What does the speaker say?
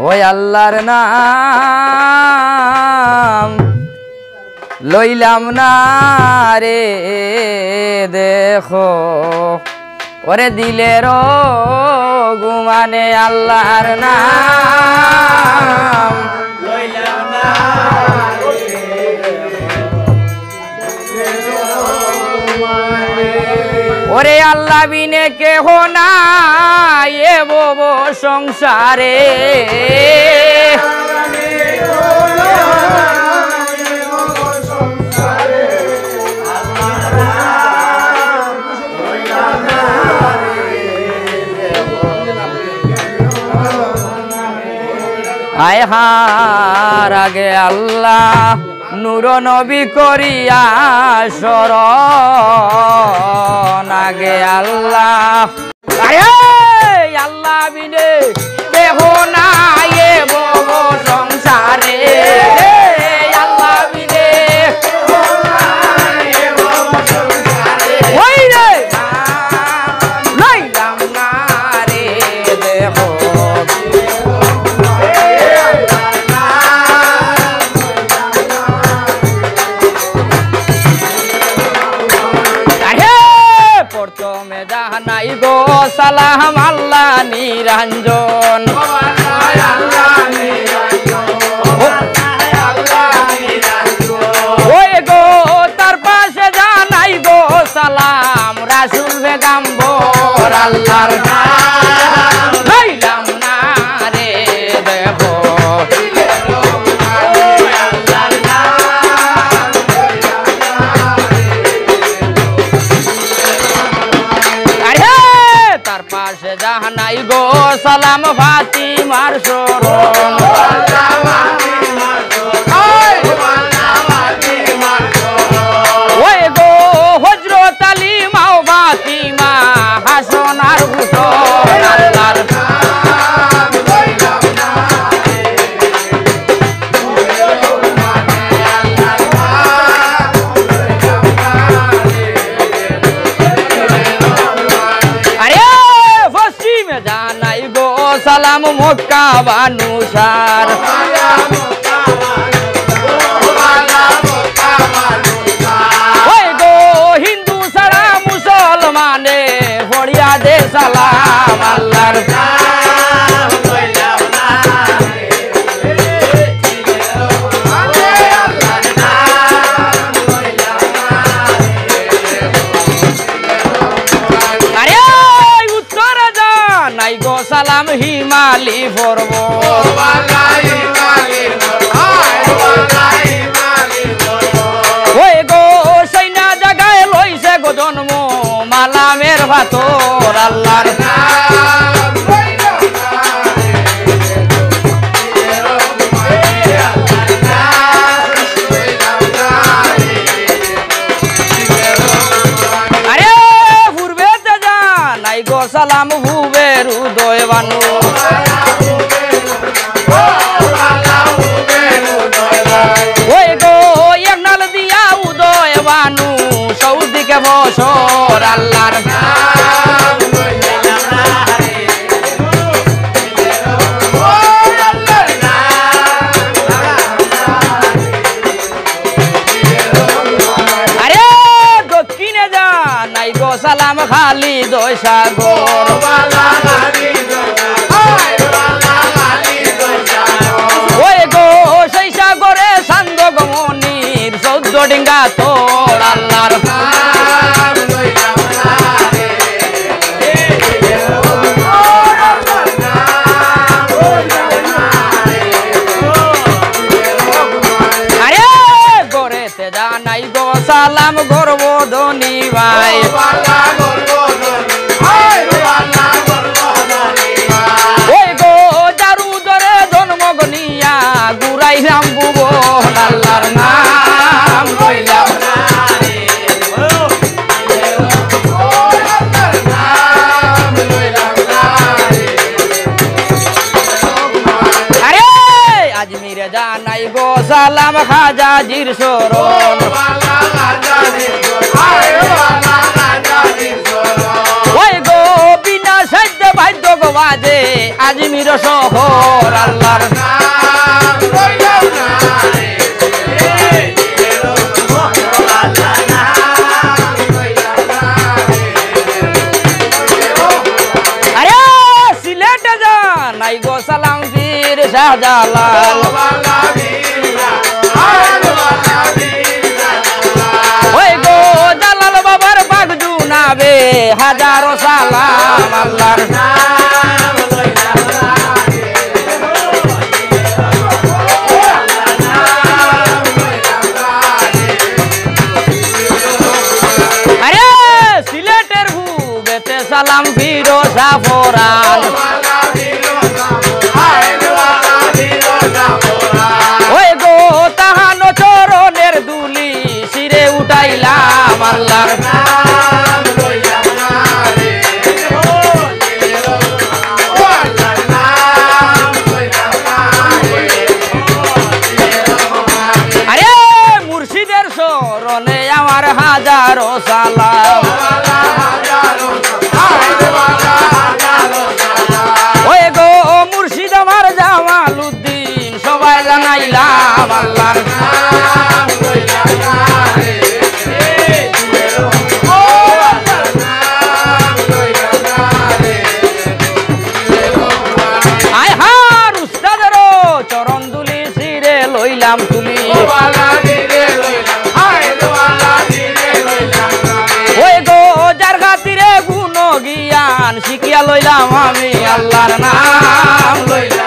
ওই আল্লাহর নাম লইলাম না রে দেখো ওরে দিলের গুমানে আল্লাহর নাম লইলাম না ওরে আল্লাহ বিনে কেহ নাই এ বব সংসারে আয় হার আগে আল্লাহ নূর নবী করিয়া শরণ আগে আল্লাহ আরে আল্লাহ বিনে দেহ নাই এ বব সংসারে আল্লাহ বিনে ওই রে লইলাম না রে দেহ নাই গো সালাম আল্লাহ নিরঞ্জন ওই গো তার পাশে জানাই গো সালাম রাসূল পেগম্বর আল্লাহর নাম লইলাম না রে দেব জাহানাই গো সালাম ফাতিমার শরণ ওই গো হযরত আলী মাও ফাতিমা হাসান আর হুসাইন আল্লাহর নাম লইলাম না জানাই গো সালাম মক্কা বানুসার ওই গো হিন্দু ছাড়া মুসলমানে পড়িয়া দে সালাম আল্লাহর নাম লইলাম না নাই গো সালাম হিমালি পর্বত ওই গো সৈনা জাগায় লইছে গো জন্ম মালামের ভাতর আল্লাহর নাম আরে পূর্বে নাই গো সালাম ভুবের উদয় বানু ওই গো এক নাল দিয়া উদয় বানু সৌদিকে বছর আল্লাহর নাম লইলাম না রে আল্লাহর নাম আরে দক্ষিণে যা নাই গো সালাম খালি দয় সাগর ওই গো সেই সাগরে সান্দ গমনির 14 ডিঙ্গা তোর আল্লাহর নাম লইলাম না রে আল্লাহর নাম লইলাম না রে আরে গরেতে জানাই গো সালাম গর্বধনী ভাই ওই গো জারু ধরে জন্ম গনিয়া গুরাইলাম ভুবন আল্লাহর নাম লইলাম না রে আল্লাহর নাম লইলাম না রে আরে আজমিরে জানাই গো সালাম খাজাজির শরণ ওই গো বিনা সাধ্য বাধ্য গো বাজে আজমির শহর আল্লাহর শাহজালাল ওই গো জালাল বাবার বাগ জুনাবে হাজারো সালাম আল্লাহর সালাম ফিরোজা ফোরান ওই গো তাহানো চরণের দুলি শিরে উঠাইলাম আল্লাহর আরে মুর্শিদের শরণে আমার হাজারো সালাম ওই গো মুর্শিদ আমার জামালউদ্দিন সবাই জানাইলাম আল্লাহর আয় হার উস্তাদেরও চরণ দুলি শিরে লইলাম তুলি ওই গো যার খাতিরে গুণ জ্ঞান শিখিয়া লইলাম আমি আল্লাহর নাম লইলাম